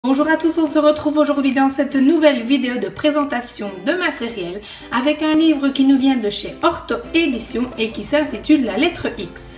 Bonjour à tous, on se retrouve aujourd'hui dans cette nouvelle vidéo de présentation de matériel avec un livre qui nous vient de chez Orto Éditions et qui s'intitule La lettre X.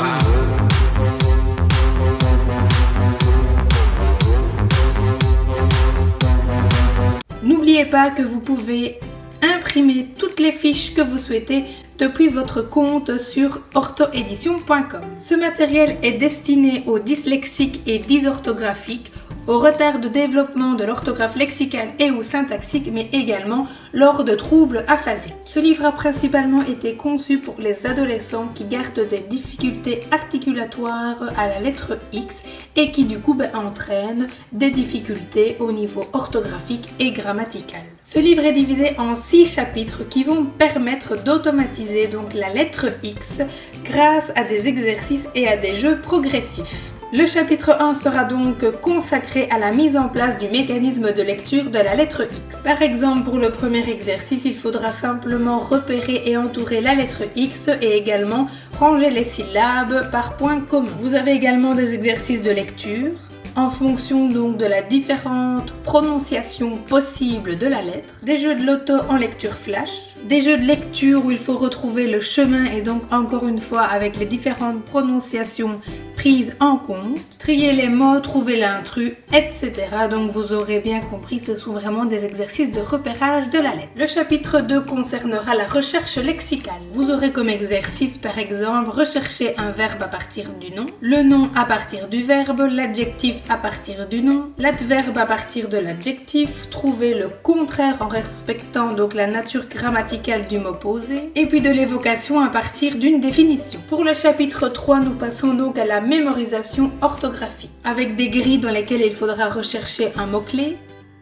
N'oubliez pas que vous pouvez imprimer toutes les fiches que vous souhaitez depuis votre compte sur orthoédition.com. Ce matériel est destiné aux dyslexiques et dysorthographiques, au retard de développement de l'orthographe lexicale et ou syntaxique, mais également lors de troubles aphasiques. Ce livre a principalement été conçu pour les adolescents qui gardent des difficultés articulatoires à la lettre X et qui du coup entraînent des difficultés au niveau orthographique et grammatical. Ce livre est divisé en 6 chapitres qui vont permettre d'automatiser donc la lettre X grâce à des exercices et à des jeux progressifs. Le chapitre 1 sera donc consacré à la mise en place du mécanisme de lecture de la lettre X. Par exemple, pour le premier exercice, il faudra simplement repérer et entourer la lettre X et également ranger les syllabes par points communs. Vous avez également des exercices de lecture en fonction donc de la différente prononciation possible de la lettre, des jeux de loto en lecture flash, des jeux de lecture où il faut retrouver le chemin et donc encore une fois avec les différentes prononciations prises en compte, trier les mots, trouver l'intrus, etc. Donc vous aurez bien compris, ce sont vraiment des exercices de repérage de la lettre. Le chapitre 2 concernera la recherche lexicale. Vous aurez comme exercice par exemple rechercher un verbe à partir du nom, le nom à partir du verbe, l'adjectif à partir du nom, l'adverbe à partir de l'adjectif, trouver le contraire en respectant donc la nature grammaticale du mot posé, et puis de l'évocation à partir d'une définition. Pour le chapitre 3, nous passons donc à la mémorisation orthographique, avec des grilles dans lesquelles il faudra rechercher un mot-clé,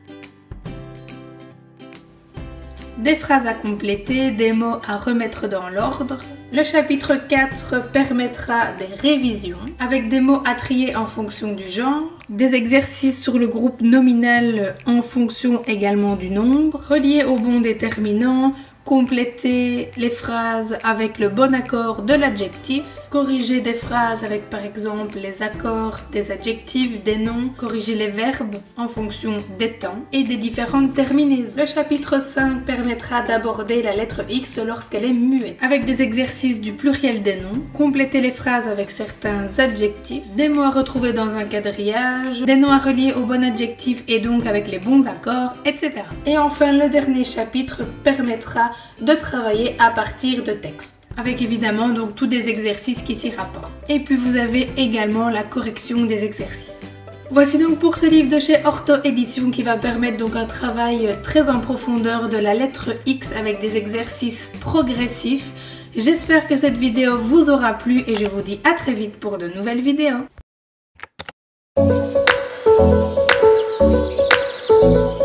des phrases à compléter, des mots à remettre dans l'ordre. Le chapitre 4 permettra des révisions, avec des mots à trier en fonction du genre, des exercices sur le groupe nominal en fonction également du nombre, reliés au bon déterminant, compléter les phrases avec le bon accord de l'adjectif, corriger des phrases avec par exemple les accords des adjectifs, des noms, corriger les verbes en fonction des temps et des différentes terminaisons. Le chapitre 5 permettra d'aborder la lettre X lorsqu'elle est muette, avec des exercices du pluriel des noms, compléter les phrases avec certains adjectifs, des mots à retrouver dans un quadrillage, des noms à relier au bon adjectif et donc avec les bons accords, etc. Et enfin, le dernier chapitre permettra de travailler à partir de textes, avec évidemment donc tous des exercices qui s'y rapportent. Et puis vous avez également la correction des exercices. Voici donc pour ce livre de chez Orto Éditions qui va permettre donc un travail très en profondeur de la lettre X avec des exercices progressifs. J'espère que cette vidéo vous aura plu et je vous dis à très vite pour de nouvelles vidéos.